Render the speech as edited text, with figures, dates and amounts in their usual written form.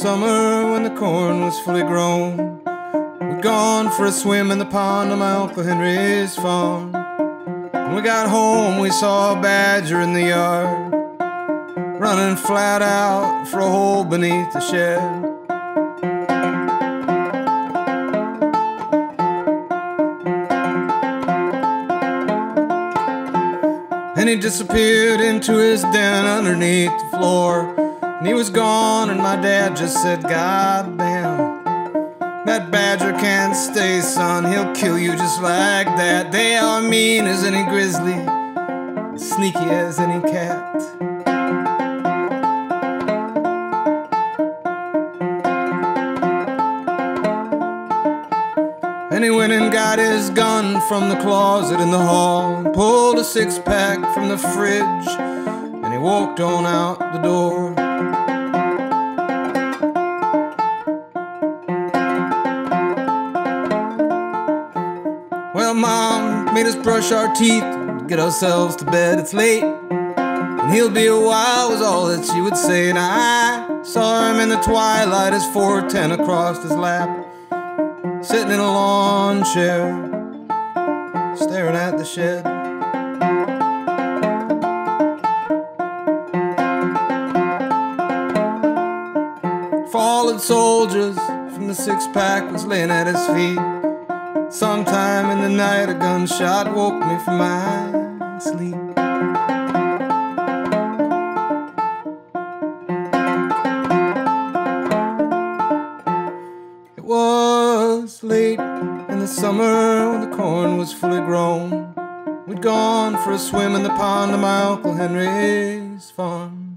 summer when the corn was fully grown, we'd gone for a swim in the pond on my Uncle Henry's farm. When we got home, we saw a badger in the yard, running flat out for a hole beneath the shed. And he disappeared into his den underneath the floor, and he was gone, and my dad just said, "God damn, that badger can't stay, son, he'll kill you just like that. They are mean as any grizzly, sneaky as any cat." And he went and got his gun from the closet in the hall, and pulled a six-pack from the fridge, and he walked on out the door. Well, Mom made us brush our teeth, get ourselves to bed, it's late, and he'll be a while, was all that she would say. And I saw him in the twilight as 410 across his lap, sitting in a lawn chair, staring at the shed. Fallen soldiers from the six-pack was laying at his feet. Sometime in the night a gunshot woke me from my sleep. It was late in the summer when the corn was fully grown, we'd gone for a swim in the pond on my Uncle Henry's farm.